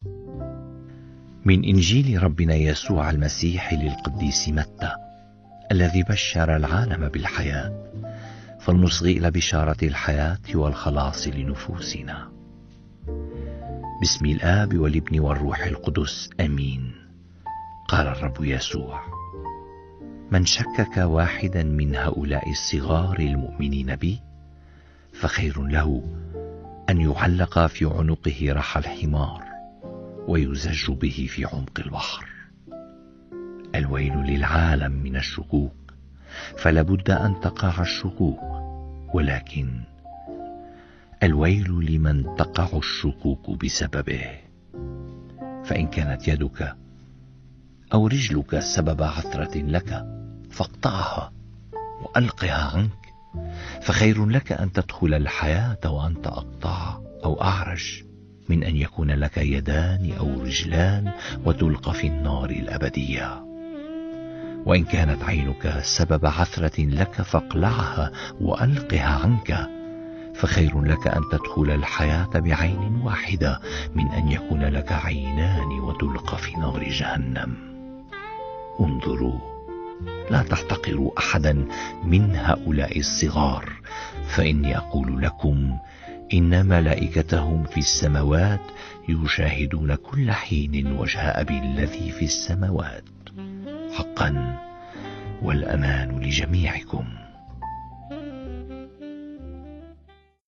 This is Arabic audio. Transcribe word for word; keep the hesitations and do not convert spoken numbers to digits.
من إنجيل ربنا يسوع المسيح للقديس متى الذي بشر العالم بالحياة، فلنصغي إلى بشارة الحياة والخلاص لنفوسنا. باسم الآب والابن والروح القدس، آمين. قال الرب يسوع: من شكك واحدا من هؤلاء الصغار المؤمنين بي فخير له أن يعلق في عنقه رح الحمار ويزج به في عمق البحر. الويل للعالم من الشكوك، فلابد أن تقع الشكوك، ولكن الويل لمن تقع الشكوك بسببه. فإن كانت يدك أو رجلك سبب عثرة لك فاقطعها وألقها عنك، فخير لك أن تدخل الحياة وأنت أقطع أو أعرج من أن يكون لك يدان أو رجلان وتلقى في النار الأبدية. وإن كانت عينك سبب عثرة لك فاقلعها وألقها عنك، فخير لك أن تدخل الحياة بعين واحدة من أن يكون لك عينان وتلقى في نار جهنم. انظروا، لا تحتقروا أحدا من هؤلاء الصغار، فإني أقول لكم إن ملائكتهم في السماوات يشاهدون كل حين وجه أبي الذي في السماوات. حقا والأمان لجميعكم.